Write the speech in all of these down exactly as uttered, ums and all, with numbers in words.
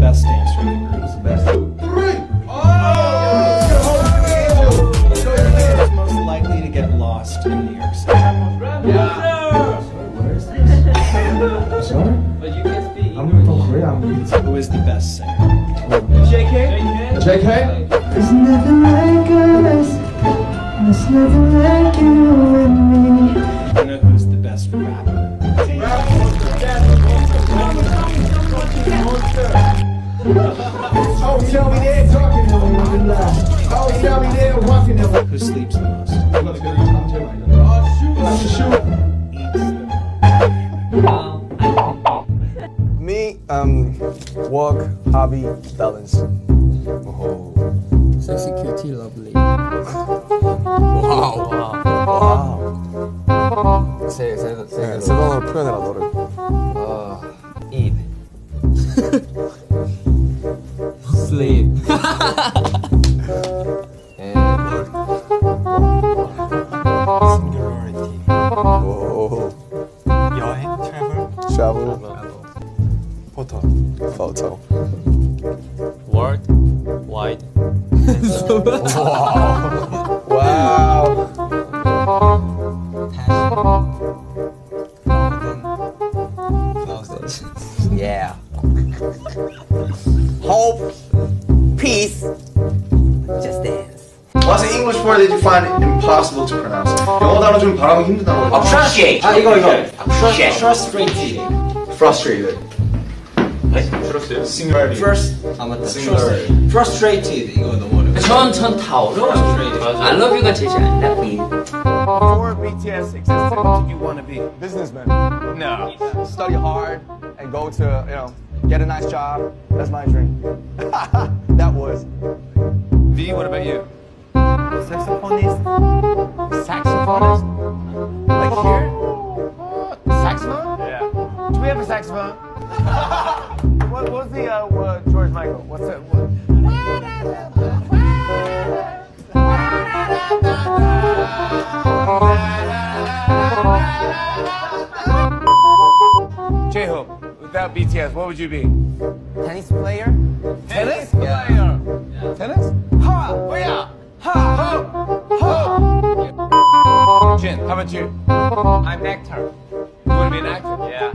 best dancer in the group? Who's the best? Three! Oh! Who's most likely to get lost in New York City? Yeah. Where is this? Sorry? But you can speak English. I'm from Korea. I'm Who is the best singer? J K? J K? It's nothing like us. It's nothing like you and me. I know who's the best rapper. Oh, tell me they're talking to me. Oh, tell me they're walking to me. Who sleeps the most? Me, um, work, hobby, balance. Oh. Sexy, cutie, lovely. 와우. 와우. 세, 세, 세, 세 단어로 표현해라, 너를. 어, eat. Sleep. And singularity. 오. 여행, travel. travel. photo. photo. World wide. wow. wow. Passion. Yeah. Hope. Peace. Just dance. What's an English word that you find impossible to pronounce? 영어 단어 좀 발음이 힘든 단어. Appreciate. 아 이거 이거. Appreciate. Frustrated. Frustrated. Singularity. First, 아 맞다. Singularity. frustrated. 이거 너무 어려워. 전전다 어려워요. I love you가 제일 안 나쁘긴. Before B T S existed, what did you want to be? Businessman. No. Study hard and go to, you know, get a nice job. That's my dream. That was. V, what about you? Saxophonist. Saxophonist? Like here? Saxophone? Yeah. Do we have a saxophone? what was the uh, uh, George Michael? What's that? What? J-Hope, without B T S, what would you be? Tennis player? Tennis player. Yeah. Tennis? Ha! Oh yeah! Ha! Ho! Ho! Jin, how about you? I'm an actor. You want to be an actor? Yeah.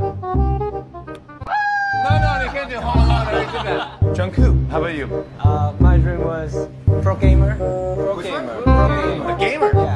No, no, they can't do Home Alone. I already did that. Jungkook, how about you? Uh, my dream was pro gamer. Pro gamer. Pro gamer. A gamer? Yeah.